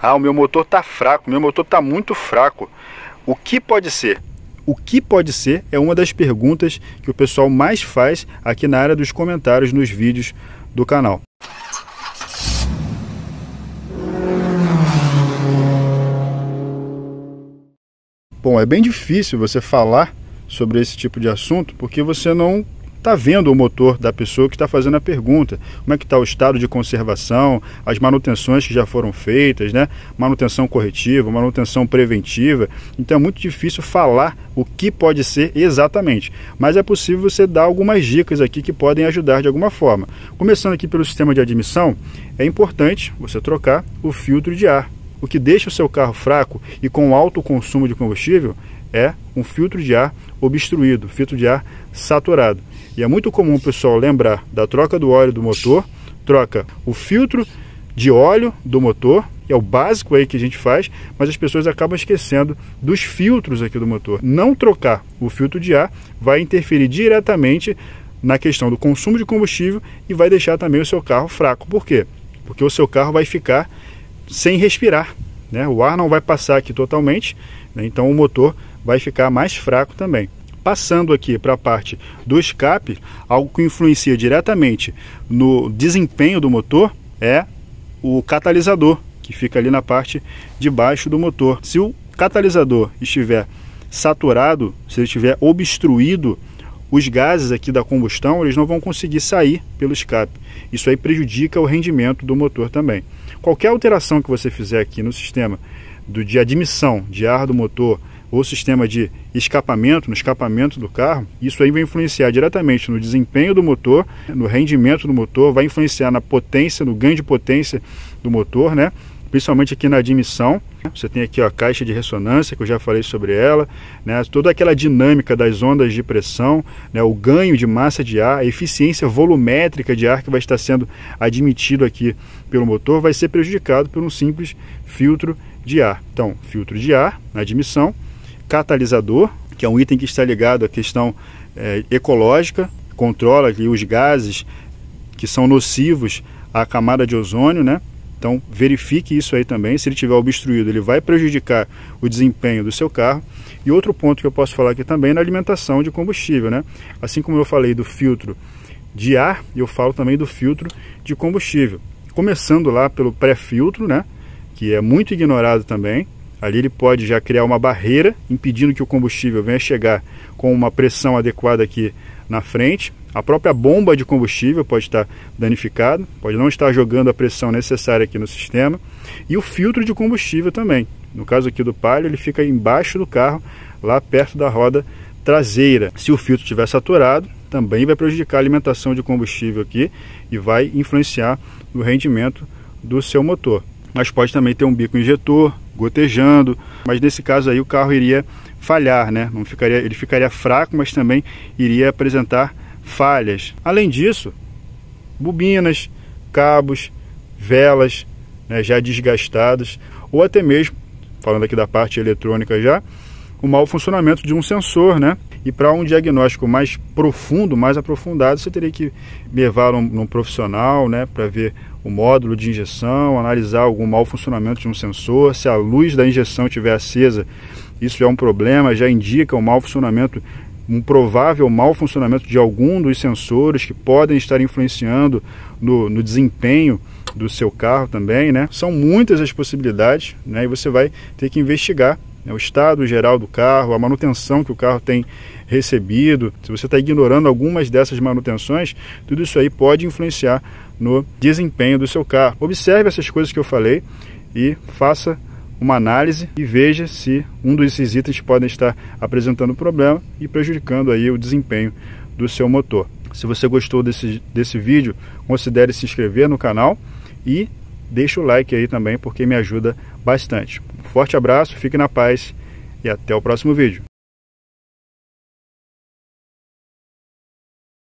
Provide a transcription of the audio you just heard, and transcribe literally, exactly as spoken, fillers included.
Ah, o meu motor está fraco, o meu motor está muito fraco. O que pode ser? O que pode ser é uma das perguntas que o pessoal mais faz aqui na área dos comentários nos vídeos do canal. Bom, é bem difícil você falar sobre esse tipo de assunto porque você não está vendo o motor da pessoa que está fazendo a pergunta. Como é que está o estado de conservação, as manutenções que já foram feitas, né? Manutenção corretiva, manutenção preventiva. Então é muito difícil falar o que pode ser exatamente. Mas é possível você dar algumas dicas aqui que podem ajudar de alguma forma. Começando aqui pelo sistema de admissão, é importante você trocar o filtro de ar. O que deixa o seu carro fraco e com alto consumo de combustível é um filtro de ar obstruído, filtro de ar saturado. E é muito comum o pessoal lembrar da troca do óleo do motor, troca o filtro de óleo do motor, que é o básico aí que a gente faz, mas as pessoas acabam esquecendo dos filtros aqui do motor. Não trocar o filtro de ar vai interferir diretamente na questão do consumo de combustível e vai deixar também o seu carro fraco. Por quê? Porque o seu carro vai ficar sem respirar, né? O ar não vai passar aqui totalmente, né? Então o motor vai ficar mais fraco também. Passando aqui para a parte do escape, algo que influencia diretamente no desempenho do motor é o catalisador, que fica ali na parte de baixo do motor. Se o catalisador estiver saturado, se ele estiver obstruído, os gases aqui da combustão eles não vão conseguir sair pelo escape. Isso aí prejudica o rendimento do motor também. Qualquer alteração que você fizer aqui no sistema do, de admissão de ar do motor, ou sistema de escapamento, no escapamento do carro, isso aí vai influenciar diretamente no desempenho do motor, no rendimento do motor, vai influenciar na potência, no ganho de potência do motor, né? Principalmente aqui na admissão. Você tem aqui ó, a caixa de ressonância, que eu já falei sobre ela, né? Toda aquela dinâmica das ondas de pressão, né? O ganho de massa de ar, a eficiência volumétrica de ar que vai estar sendo admitido aqui pelo motor vai ser prejudicado por um simples filtro de ar. Então, filtro de ar na admissão, catalisador, que é um item que está ligado à questão é, ecológica, controla aqui os gases que são nocivos à camada de ozônio, né? Então verifique isso aí também. Se ele estiver obstruído, ele vai prejudicar o desempenho do seu carro. E outro ponto que eu posso falar aqui também é na alimentação de combustível, né? Assim como eu falei do filtro de ar, eu falo também do filtro de combustível. Começando lá pelo pré-filtro, né? Que é muito ignorado também. Ali ele pode já criar uma barreira, impedindo que o combustível venha chegar com uma pressão adequada aqui na frente. A própria bomba de combustível pode estar danificada, pode não estar jogando a pressão necessária aqui no sistema. E o filtro de combustível também. No caso aqui do Palio, ele fica embaixo do carro, lá perto da roda traseira. Se o filtro estiver saturado, também vai prejudicar a alimentação de combustível aqui e vai influenciar no rendimento do seu motor. Mas pode também ter um bico injetor, gotejando, mas nesse caso aí o carro iria falhar, né? Não ficaria, ele ficaria fraco, mas também iria apresentar falhas. Além disso, bobinas, cabos, velas, né, já desgastadas, ou até mesmo, falando aqui da parte eletrônica já, o mau funcionamento de um sensor, né? E para um diagnóstico mais profundo, mais aprofundado, você teria que levar num, num profissional, né, para ver o módulo de injeção, analisar algum mau funcionamento de um sensor. Se a luz da injeção estiver acesa, isso é um problema, já indica o mau funcionamento, um provável mau funcionamento de algum dos sensores que podem estar influenciando no, no desempenho do seu carro também, né? São muitas as possibilidades, né? E você vai ter que investigar, né, o estado geral do carro, a manutenção que o carro tem recebido. Se você está ignorando algumas dessas manutenções, tudo isso aí pode influenciar no desempenho do seu carro. Observe essas coisas que eu falei e faça uma análise e veja se um desses itens podem estar apresentando problema e prejudicando aí o desempenho do seu motor. Se você gostou desse, desse vídeo, considere se inscrever no canal e deixa o like aí também, porque me ajuda bastante. Um forte abraço, fique na paz e até o próximo vídeo.